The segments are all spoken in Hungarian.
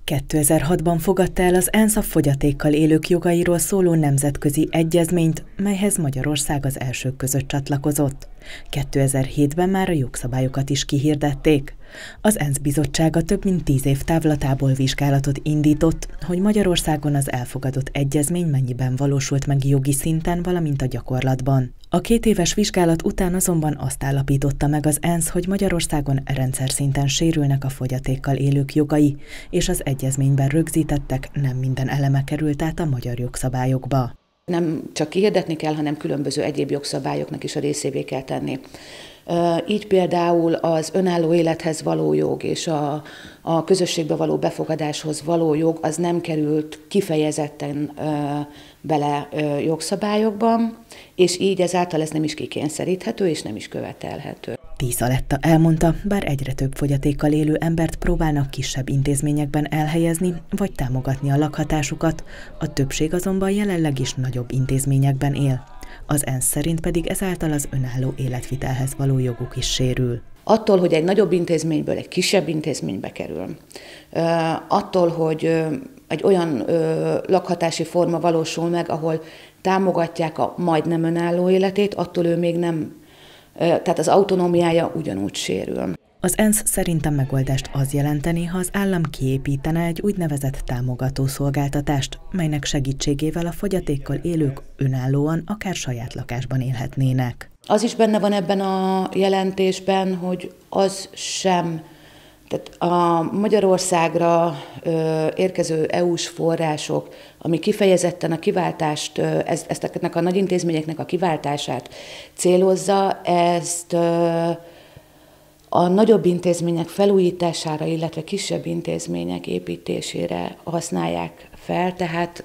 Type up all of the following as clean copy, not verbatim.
2006-ban fogadta el az ENSZ a fogyatékkal élők jogairól szóló nemzetközi egyezményt, melyhez Magyarország az elsők között csatlakozott. 2007-ben már a jogszabályokat is kihirdették. Az ENSZ bizottsága több mint 10 év távlatából vizsgálatot indított, hogy Magyarországon az elfogadott egyezmény mennyiben valósult meg jogi szinten, valamint a gyakorlatban. A 2 éves vizsgálat után azonban azt állapította meg az ENSZ, hogy Magyarországon rendszer szinten sérülnek a fogyatékkal élők jogai, és az egyezményben rögzítettek nem minden eleme került át a magyar jogszabályokba. Nem csak kihirdetni kell, hanem különböző egyéb jogszabályoknak is a részévé kell tenni. Így például az önálló élethez való jog és a közösségbe való befogadáshoz való jog az nem került kifejezetten bele jogszabályokban, és így ezáltal ez nem is kikényszeríthető és nem is követelhető. Tíz Aletta elmondta, bár egyre több fogyatékkal élő embert próbálnak kisebb intézményekben elhelyezni, vagy támogatni a lakhatásukat, a többség azonban jelenleg is nagyobb intézményekben él. Az ENSZ szerint pedig ezáltal az önálló életvitelhez való joguk is sérül. Attól, hogy egy nagyobb intézményből egy kisebb intézménybe kerül, attól, hogy egy olyan lakhatási forma valósul meg, ahol támogatják a majdnem önálló életét, attól ő még nem, tehát az autonómiája ugyanúgy sérül. Az ENSZ szerint a megoldást az jelenteni, ha az állam kiépítene egy úgynevezett támogató szolgáltatást, melynek segítségével a fogyatékkal élők önállóan, akár saját lakásban élhetnének. Az is benne van ebben a jelentésben, hogy az sem, tehát a Magyarországra érkező EU-s források, ami kifejezetten a kiváltást, ezeknek a nagy intézményeknek a kiváltását célozza, ezt a nagyobb intézmények felújítására, illetve kisebb intézmények építésére használják fel, tehát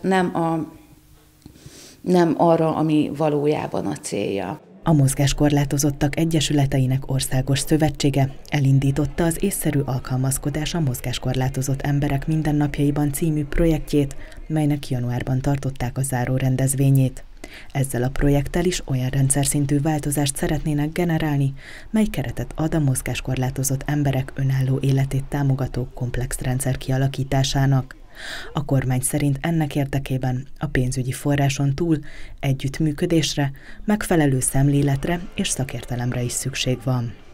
nem arra, ami valójában a célja. A Mozgáskorlátozottak Egyesületeinek Országos Szövetsége elindította az Észszerű alkalmazkodás a mozgáskorlátozott emberek mindennapjaiban című projektjét, melynek januárban tartották a záró rendezvényét. Ezzel a projekttel is olyan rendszerszintű változást szeretnének generálni, mely keretet ad a mozgáskorlátozott emberek önálló életét támogató komplex rendszer kialakításának. A kormány szerint ennek érdekében a pénzügyi forráson túl együttműködésre, megfelelő szemléletre és szakértelemre is szükség van.